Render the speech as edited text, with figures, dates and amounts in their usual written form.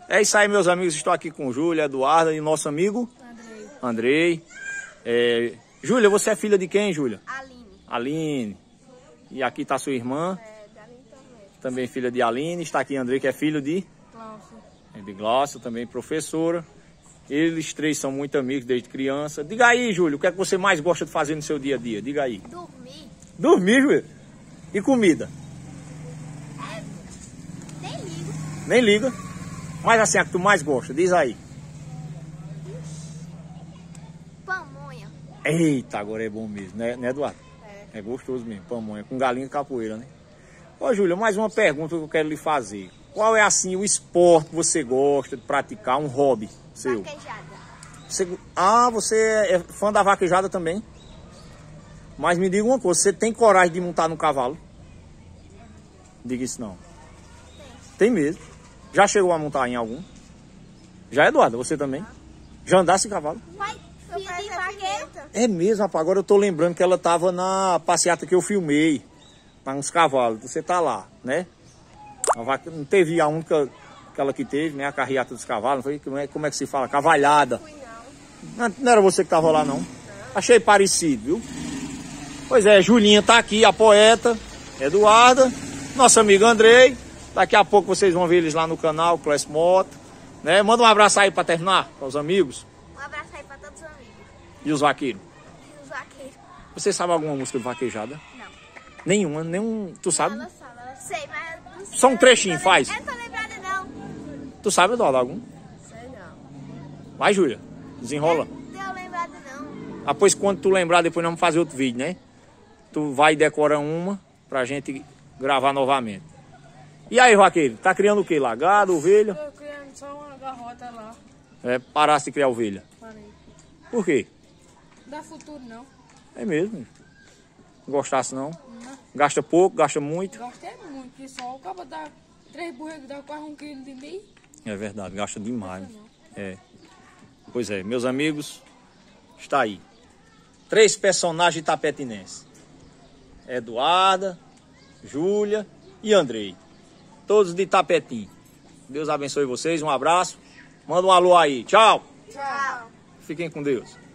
É isso aí, meus amigos. Estou aqui com Júlia, Eduarda e nosso amigo Andrei. Júlia, você é filha de quem, Júlia? Aline. E aqui está sua irmã? De Aline também filha de Aline. Está aqui Andrei, que é filho de Glaucio. De Glaucio, também professora. Eles três são muito amigos desde criança. Diga aí, Júlia, o que é que você mais gosta de fazer no seu dia a dia? Diga aí. Dormir. Dormir, Júlia? E comida? Nem ligo. Nem liga. Mas assim, a que tu mais gosta? Diz aí. Pamonha. Eita, agora é bom mesmo, né, Eduardo? É gostoso mesmo, pamonha, com galinha e capoeira, né? Ô, Júlia, mais uma pergunta que eu quero lhe fazer. Qual é, assim, o esporte que você gosta de praticar, um hobby seu? Vaquejada. Você é fã da vaquejada também? Mas me diga uma coisa, você tem coragem de montar no cavalo? Diga isso não. Tem mesmo. Já chegou a montar em algum? Já, Eduardo? Você também? Já andasse em cavalo? Pai, filha de vaqueiro. É mesmo, rapaz. Agora eu tô lembrando que ela tava na passeata que eu filmei. Tá uns cavalos. Você tá lá, né? A vaca não teve a única, aquela que teve, né? A carreata dos cavalos. Não foi? Como é que se fala? Cavalhada. Não era você que tava lá, não? Achei parecido, viu? Pois é, Julinha tá aqui, a poeta, Eduarda, nosso amigo Andrei. Daqui a pouco vocês vão ver eles lá no canal, Class Moto, né? Manda um abraço aí pra terminar, para os amigos. Um abraço aí pra todos os amigos. E os vaqueiros. E os vaqueiros. Você sabe alguma música de vaquejada? Não. Nenhuma, nenhum. Tu sabe? Ela sei, mas não sei. Só um trechinho, faz. Eu não tô lembrada, não. Tu sabe, Eduardo, algum? Sei não. Vai, Júlia, desenrola. Não tô lembrada, não. Ah, pois quando tu lembrar, depois nós vamos fazer outro vídeo, né? Tu vai e decora uma pra gente gravar novamente. E aí, vaqueiro, tá criando o que lá? Gado, ovelha? Tô criando só uma garrota lá. Parasse de criar ovelha. Parei. Por quê? Dá futuro não. É mesmo. Não gostasse não? Não. Gasta pouco, gasta muito. Gastei muito, que só o cabo dá 3 burros, dá quase 1 quilo de meio. É verdade, gasta demais. Não. Pois é, meus amigos, está aí. 3 personagens itapetinenses. Eduarda, Júlia e Andrei. Todos de Itapetim. Deus abençoe vocês, um abraço. Manda um alô aí. Tchau. Tchau. Fiquem com Deus.